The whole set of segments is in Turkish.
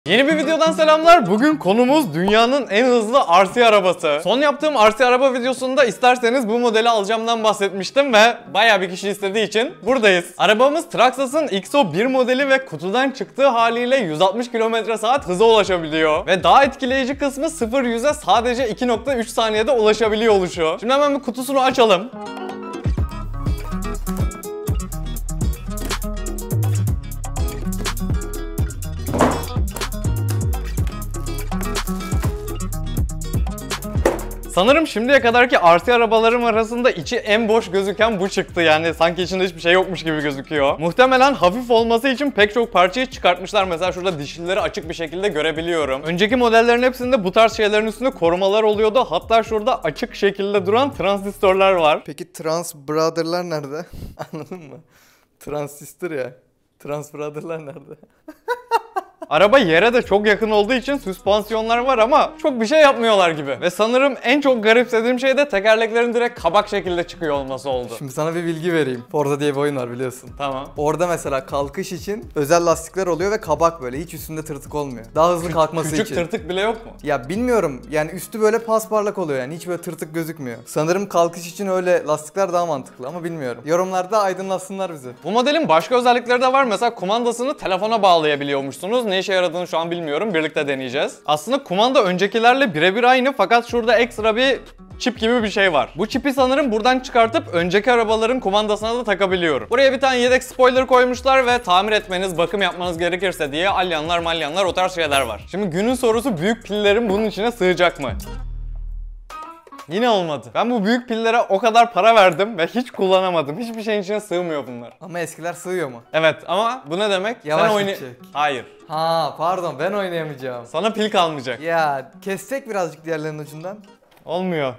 Yeni bir videodan selamlar. Bugün konumuz dünyanın en hızlı RC arabası. Son yaptığım RC araba videosunda isterseniz bu modeli alacağımdan bahsetmiştim ve bayağı bir kişi istediği için buradayız. Arabamız Traxxas'ın XO1 modeli ve kutudan çıktığı haliyle 160 km/s hıza ulaşabiliyor. Ve daha etkileyici kısmı 0-100'e sadece 2.3 saniyede ulaşabiliyor oluşu. Şimdi hemen bir kutusunu açalım. Sanırım şimdiye kadarki RC arabalarım arasında içi en boş gözüken bu çıktı. Yani sanki içinde hiçbir şey yokmuş gibi gözüküyor. Muhtemelen hafif olması için pek çok parçayı çıkartmışlar. Mesela şurada dişlileri açık bir şekilde görebiliyorum. Önceki modellerin hepsinde bu tarz şeylerin üstünde korumalar oluyordu. Hatta şurada açık şekilde duran transistörler var. Peki Trans Brother'lar nerede? Anladın mı? Transistör ya. Trans Brother'lar nerede? Araba yere de çok yakın olduğu için süspansiyonlar var ama çok bir şey yapmıyorlar gibi. Ve sanırım en çok garipsediğim şey de tekerleklerin direkt kabak şekilde çıkıyor olması oldu. Şimdi sana bir bilgi vereyim. Forza diye bir oyun var biliyorsun. Tamam. Orada mesela kalkış için özel lastikler oluyor ve kabak böyle hiç üstünde tırtık olmuyor. Daha hızlı kalkması için. Küçük tırtık bile yok mu? Ya bilmiyorum yani üstü böyle pasparlak oluyor yani hiç böyle tırtık gözükmüyor. Sanırım kalkış için öyle lastikler daha mantıklı ama bilmiyorum. Yorumlarda aydınlatsınlar bizi. Bu modelin başka özellikleri de var. Mesela kumandasını telefona bağlayabiliyormuşsunuz. Ne işe yaradığını şu an bilmiyorum. Birlikte deneyeceğiz. Aslında kumanda öncekilerle birebir aynı fakat şurada ekstra bir çip gibi bir şey var. Bu çipi sanırım buradan çıkartıp önceki arabaların kumandasına da takabiliyorum. Buraya bir tane yedek spoiler koymuşlar ve tamir etmeniz, bakım yapmanız gerekirse diye alyanlar malyanlar o tarz şeyler var. Şimdi günün sorusu büyük pillerin bunun içine sığacak mı? Yine olmadı. Ben bu büyük pillere o kadar para verdim ve hiç kullanamadım. Hiçbir şeyin içine sığmıyor bunlar. Ama eskiler sığıyor mu? Evet ama bu ne demek? Yavaş Sen gidecek. Hayır. Ha pardon ben oynayamayacağım. Sana pil kalmayacak. Ya kessek birazcık diğerlerinin ucundan. Olmuyor.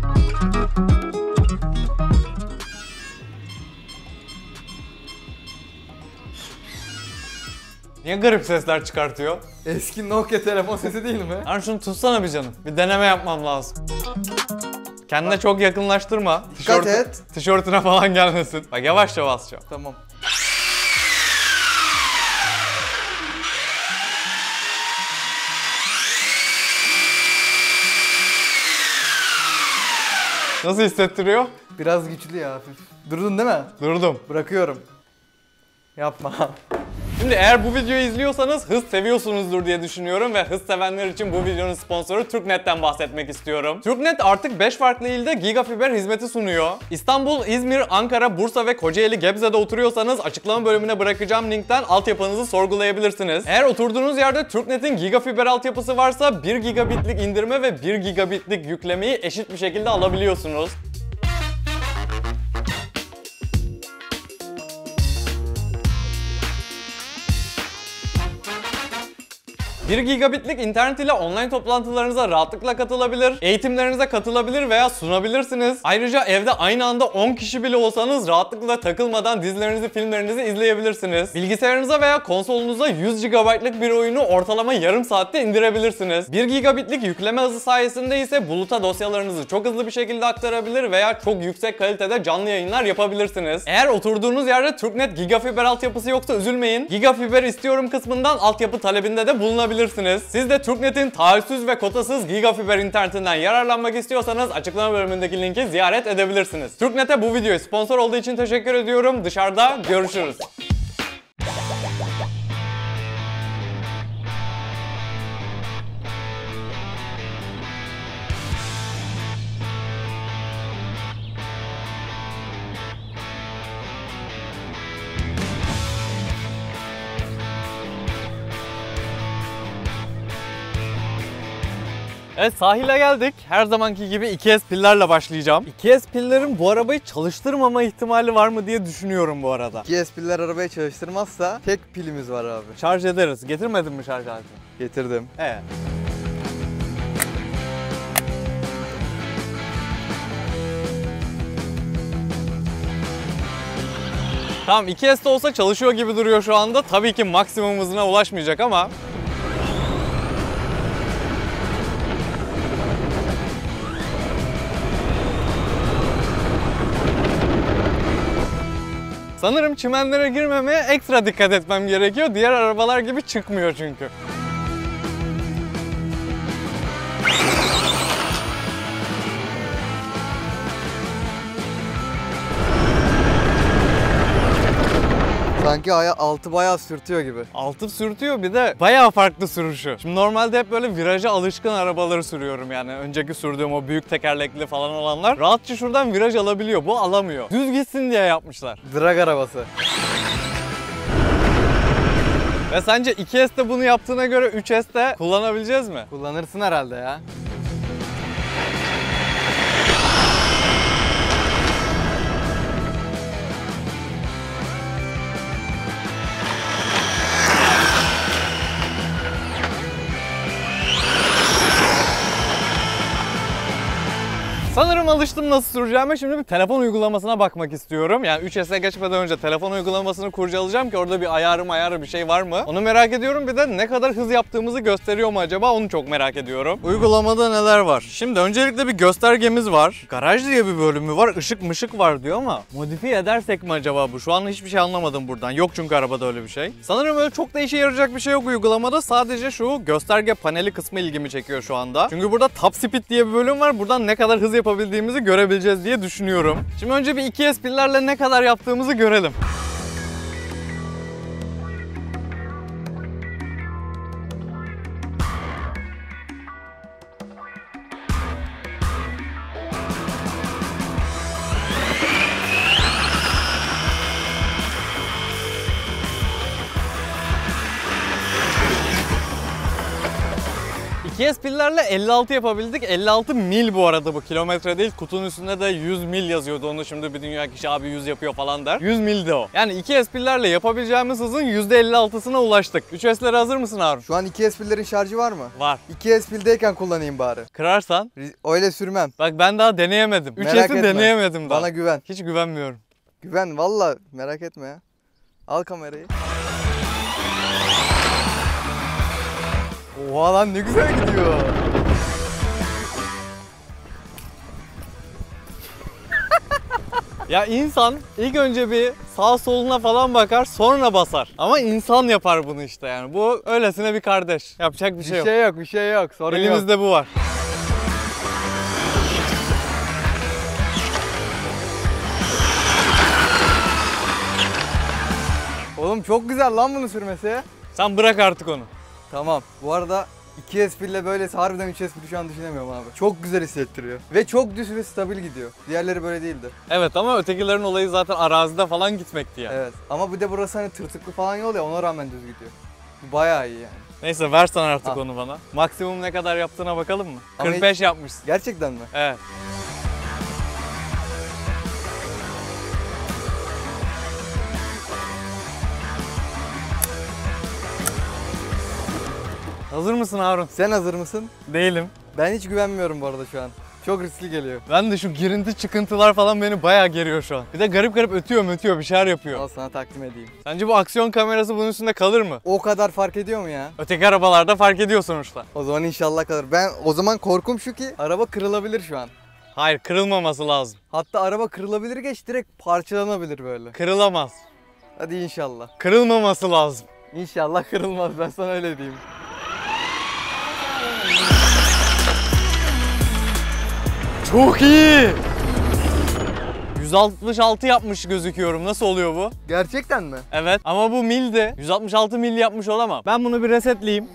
Niye garip sesler çıkartıyor? Eski Nokia telefon sesi değil mi? Hani şunu tutsana bir canım. Bir deneme yapmam lazım. Kendine çok yakınlaştırma. Dikkat et. Tişörtüne falan gelmesin. Bak yavaşça basacağım. Tamam. Nasıl hissettiriyor? Biraz güçlü ya hafif. Durdun değil mi? Durdum. Bırakıyorum. Yapma. Şimdi eğer bu videoyu izliyorsanız hız seviyorsunuzdur diye düşünüyorum ve hız sevenler için bu videonun sponsoru TürkNet'ten bahsetmek istiyorum. TürkNet artık 5 farklı ilde gigafiber hizmeti sunuyor. İstanbul, İzmir, Ankara, Bursa ve Kocaeli Gebze'de oturuyorsanız açıklama bölümüne bırakacağım linkten altyapınızı sorgulayabilirsiniz. Eğer oturduğunuz yerde TürkNet'in gigafiber altyapısı varsa 1 gigabitlik indirme ve 1 gigabitlik yüklemeyi eşit bir şekilde alabiliyorsunuz. 1 gigabitlik internet ile online toplantılarınıza rahatlıkla katılabilir, eğitimlerinize katılabilir veya sunabilirsiniz. Ayrıca evde aynı anda 10 kişi bile olsanız rahatlıkla takılmadan dizilerinizi, filmlerinizi izleyebilirsiniz. Bilgisayarınıza veya konsolunuza 100 GB'lık bir oyunu ortalama yarım saatte indirebilirsiniz. 1 gigabitlik yükleme hızı sayesinde ise buluta dosyalarınızı çok hızlı bir şekilde aktarabilir veya çok yüksek kalitede canlı yayınlar yapabilirsiniz. Eğer oturduğunuz yerde TürkNet gigafiber altyapısı yoksa üzülmeyin. Gigafiber istiyorum kısmından altyapı talebinde de bulunabilirsiniz. Siz de TürkNet'in taahhütsüz ve kotasız gigafiber internetinden yararlanmak istiyorsanız açıklama bölümündeki linki ziyaret edebilirsiniz. TürkNet'e bu videoya sponsor olduğu için teşekkür ediyorum. Dışarıda görüşürüz. Evet, sahile geldik. Her zamanki gibi 2S pillerle başlayacağım. 2S pillerin bu arabayı çalıştırmama ihtimali var mı diye düşünüyorum bu arada. 2S piller arabayı çalıştırmazsa tek pilimiz var abi. Şarj ederiz. Getirmedin mi şarj aleti? Getirdim. Evet. Tamam, 2S'de olsa çalışıyor gibi duruyor şu anda. Tabii ki maksimum hızına ulaşmayacak ama sanırım çimenlere girmemeye ekstra dikkat etmem gerekiyor. Diğer arabalar gibi çıkmıyor çünkü. Sanki altı bayağı sürtüyor gibi. Altı sürtüyor, bir de bayağı farklı sürüşü. Şimdi normalde hep böyle viraja alışkın arabaları sürüyorum yani. Önceki sürdüğüm o büyük tekerlekli falan olanlar rahatça şuradan viraj alabiliyor. Bu alamıyor. Düz gitsin diye yapmışlar. Drag arabası. Ve sence 2S'te bunu yaptığına göre 3S'te kullanabileceğiz mi? Kullanırsın herhalde ya. Sanırım alıştım nasıl süreceğime. Şimdi bir telefon uygulamasına bakmak istiyorum. Yani 3S'e geçmeden önce telefon uygulamasını kurcalayacağım ki orada bir ayarı bir şey var mı? Onu merak ediyorum. Bir de ne kadar hız yaptığımızı gösteriyor mu acaba? Onu çok merak ediyorum. Uygulamada neler var? Şimdi öncelikle bir göstergemiz var. Garaj diye bir bölümü var. Işık mışık var diyor ama modifiye edersek mi acaba bu? Şu an hiçbir şey anlamadım buradan. Yok çünkü arabada öyle bir şey. Sanırım öyle çok da işe yarayacak bir şey yok uygulamada. Sadece şu gösterge paneli kısmı ilgimi çekiyor şu anda. Çünkü burada Top Speed diye bir bölüm var. Buradan ne kadar hız yapabildiğimizi görebileceğiz diye düşünüyorum. Şimdi önce bir 2S pillerle ne kadar yaptığımızı görelim. PS pillerle 56 yapabildik. 56 mil bu arada, bu kilometre değil. Kutunun üstünde de 100 mil yazıyordu. Onu şimdi bir dünya kişi abi 100 yapıyor falan der. 100 mildi o. Yani 2S pillerle yapabileceğimiz hızın %56'sına ulaştık. 3S'lere hazır mısın Harun? Şu an 2S pillerin şarjı var mı? Var. 2S pildeyken kullanayım bari. Kırarsan? Öyle sürmem. Bak ben daha deneyemedim. Merak 3S'i etme. deneyemedim daha. Bana güven. Hiç güvenmiyorum. Güven valla, merak etme ya. Al kamerayı. Oha lan, ne güzel gidiyor. Ya insan ilk önce bir sağ soluna falan bakar, sonra basar. Ama insan yapar bunu işte yani. Bu öylesine bir kardeş. Yapacak bir şey yok. Bir şey yok. Sorun yok. Elimizde bu var. Oğlum çok güzel lan bunu sürmesi. Sen bırak artık onu. Tamam. Bu arada 2S pille böylesi harbiden 3S pili şu an düşünemiyorum abi. Çok güzel hissettiriyor. Ve çok düz ve stabil gidiyor. Diğerleri böyle değildi. Evet ama ötekilerin olayı zaten arazide falan gitmekti yani. Evet. Ama bir de burası hani tırtıklı falan yol ya, ona rağmen düz gidiyor. Bu bayağı iyi yani. Neyse versen artık Al. onu bana. Maksimum ne kadar yaptığına bakalım mı? Ama 45 yapmışsın. Gerçekten mi? Evet. Hazır mısın Harun? Sen hazır mısın? Değilim. Ben hiç güvenmiyorum bu arada şu an. Çok riskli geliyor. Ben de şu girinti çıkıntılar falan beni bayağı geriyor şu an. Bir de garip garip ötüyor bir şeyler yapıyor. Al sana takdim edeyim. Sence bu aksiyon kamerası bunun üstünde kalır mı? O kadar fark ediyor mu ya? Öteki arabalarda fark ediyor sonuçta. O zaman inşallah kalır. Ben o zaman korkum şu ki araba kırılabilir şu an. Hayır, kırılmaması lazım. Hatta araba kırılabilir, geç direkt parçalanabilir böyle. Kırılamaz. Hadi inşallah. Kırılmaması lazım. İnşallah kırılmaz, ben sana öyle diyeyim. Çok iyi. 166 yapmış gözüküyorum. Nasıl oluyor bu? Gerçekten mi? Evet ama bu mildi. 166 mil yapmış olamam. Ben bunu bir resetleyeyim.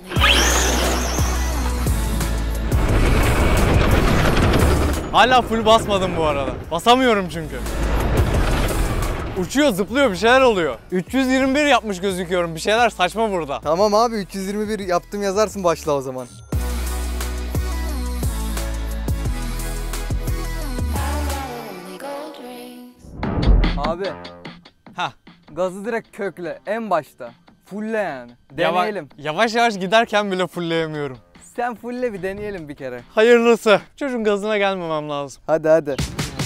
Hala full basmadım bu arada. Basamıyorum çünkü. Uçuyor, zıplıyor, bir şeyler oluyor. 321 yapmış gözüküyorum. Bir şeyler saçma burada. Tamam abi, 321 yaptım yazarsın başla o zaman. Abi. Hah. Gazı direkt kökle en başta. Fulle yani. Yavaş, Deneyelim. yavaş yavaş giderken bile fullleyemiyorum. Sen fulle bir deneyelim bir kere. Hayırlısı. Çocuğun gazına gelmemem lazım. Hadi hadi.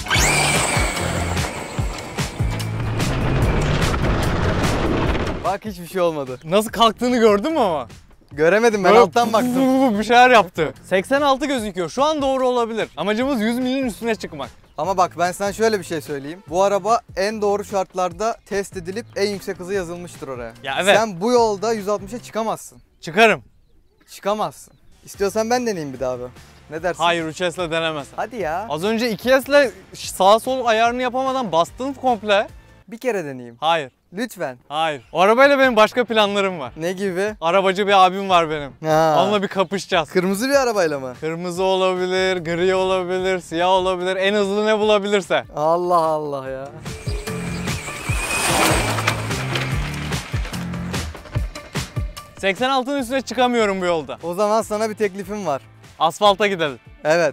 Bak hiçbir şey olmadı. Nasıl kalktığını gördün mü ama? Göremedim, ben Böyle alttan baktım. bir şeyler yaptı. 86 gözüküyor. Şu an doğru olabilir. Amacımız 100 milin üstüne çıkmak. Ama bak ben sana şöyle bir şey söyleyeyim. Bu araba en doğru şartlarda test edilip en yüksek hızı yazılmıştır oraya. Ya evet. Sen bu yolda 160'a çıkamazsın. Çıkarım. Çıkamazsın. İstiyorsan ben deneyeyim bir daha abi. Ne dersin? Hayır, 3S'le denemezsin. Hadi ya. Az önce 2S'le sağ sol ayarını yapamadan bastın komple. Bir kere deneyeyim. Hayır. Lütfen. Hayır. O arabayla benim başka planlarım var. Ne gibi? Arabacı bir abim var benim. Ha. Onunla bir kapışacağız. Kırmızı bir arabayla mı? Kırmızı olabilir, gri olabilir, siyah olabilir. En hızlı ne bulabilirse. Allah Allah ya. ...86'ın üstüne çıkamıyorum bu yolda. O zaman sana bir teklifim var. Asfalta gidelim. Evet.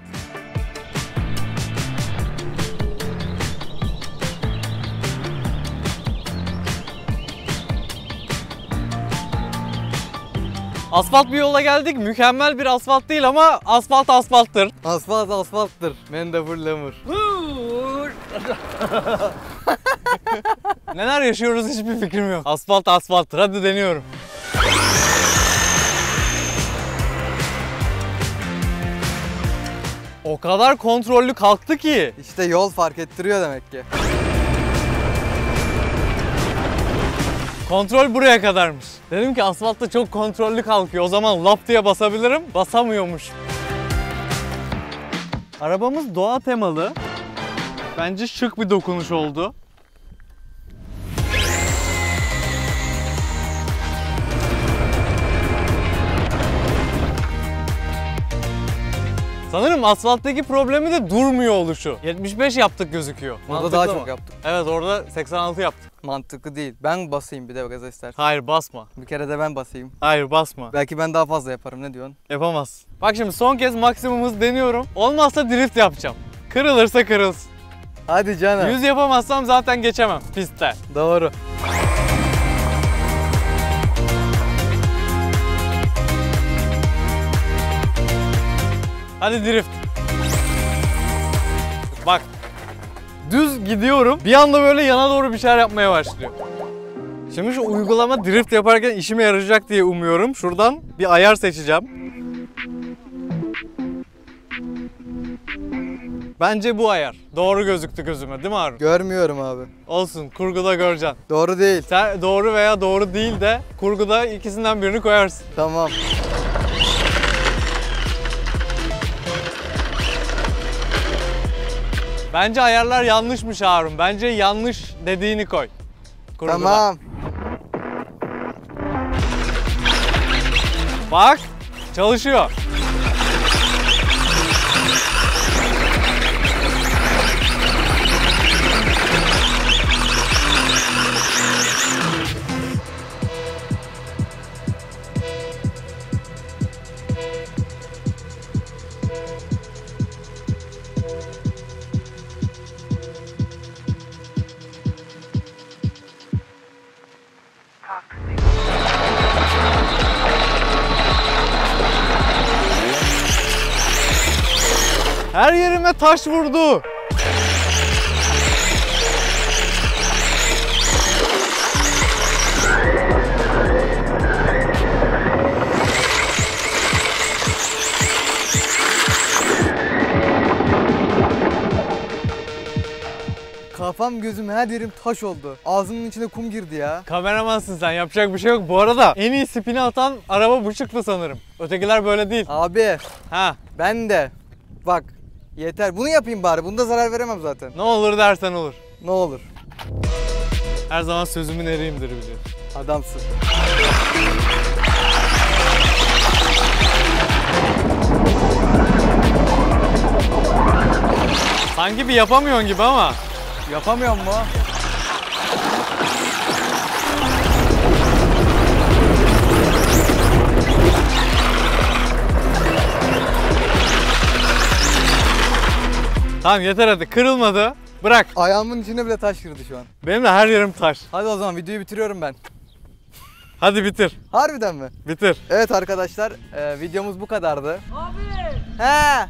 Asfalt bir yola geldik. Mükemmel bir asfalt değil ama asfalt asfalttır. Asfalt asfalttır. Mendebur lemur. Neler yaşıyoruz hiçbir fikrim yok. Asfalt asfalttır. Hadi deniyorum. O kadar kontrollü kalktı ki. İşte yol fark ettiriyor demek ki. Kontrol buraya kadarmış. Dedim ki asfaltta çok kontrollü kalkıyor. O zaman lap diye basabilirim. Basamıyormuş. Arabamız doğa temalı. Bence şık bir dokunuş oldu. Sanırım asfalttaki problemi de durmuyor oluşu. 75 yaptık gözüküyor. Orada Mantıklı daha mı? çok yaptık. Evet, orada 86 yaptık. Mantıklı değil. Ben basayım bir de gaza istersen. Hayır, basma. Bir kere de ben basayım. Hayır, basma. Belki ben daha fazla yaparım. Ne diyorsun? Yapamaz. Bak şimdi son kez maksimum deniyorum. Olmazsa drift yapacağım. Kırılırsa kırılsın. Hadi canım. 100 yapamazsam zaten geçemem pistte. Doğru. Hadi drift. Bak. Düz gidiyorum. Bir anda böyle yana doğru bir şeyler yapmaya başlıyor. Şimdi şu uygulama drift yaparken işime yarayacak diye umuyorum. Şuradan bir ayar seçeceğim. Bence bu ayar. Doğru gözüktü gözüme değil mi Harun? Görmüyorum abi. Olsun, kurguda göreceksin. Doğru değil. Sen doğru veya doğru değil de kurguda ikisinden birini koyarsın. Tamam. Bence ayarlar yanlışmış Harun. Bence yanlış dediğini koy. Kurguda. Tamam. Bak, çalışıyor. Her yerime taş vurdu. Kafam gözüm her yerim taş oldu. Ağzımın içine kum girdi ya. Kameramansın sen, yapacak bir şey yok. Bu arada en iyi spini atan araba bu çıktı sanırım. Ötekiler böyle değil. Abi Ha, ben de. Bak yeter. Bunu yapayım bari. Bunda zarar veremem zaten. ne olur dersen olur. Ne olur. Her zaman sözümün eriyimdir biliyorsun. Adamsın. Sanki bir yapamıyorsun gibi ama. Yapamıyor mu? Tamam yeter hadi, kırılmadı. Bırak. Ayağımın içine bile taş girdi şu an. Benim de her yerim taş. Hadi o zaman videoyu bitiriyorum ben. Hadi bitir. Harbiden mi? Bitir. Evet arkadaşlar, videomuz bu kadardı. Abi! He!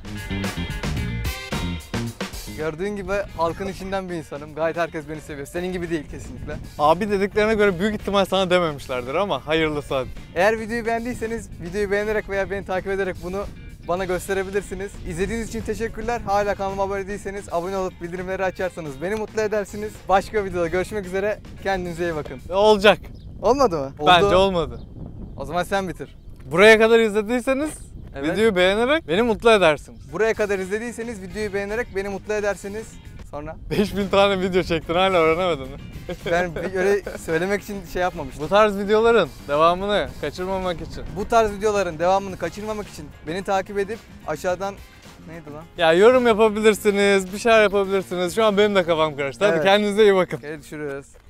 Gördüğün gibi halkın içinden bir insanım. Gayet herkes beni seviyor. Senin gibi değil kesinlikle. Abi dediklerine göre büyük ihtimal sana dememişlerdir ama hayırlısı hadi. Eğer videoyu beğendiyseniz videoyu beğenerek veya beni takip ederek bunu bana gösterebilirsiniz. İzlediğiniz için teşekkürler. Hala kanalıma abone değilseniz abone olup bildirimleri açarsanız beni mutlu edersiniz. Başka videoda görüşmek üzere. Kendinize iyi bakın. Olacak. Olmadı mı? Oldu. Bence olmadı. O zaman sen bitir. Buraya kadar izlediyseniz Evet. videoyu beğenerek beni mutlu edersiniz. Buraya kadar izlediyseniz videoyu beğenerek beni mutlu edersiniz. Sonra 5000 tane video çektin hala öğrenemedin mi? ben öyle söylemek için şey yapmamıştım. Bu tarz videoların devamını kaçırmamak için. Bu tarz videoların devamını kaçırmamak için beni takip edip aşağıdan neydi lan? Ya yorum yapabilirsiniz, bir şeyler yapabilirsiniz. Şu an benim de kafam karıştı. Hadi Evet. kendinize iyi bakın. Görüşürüz.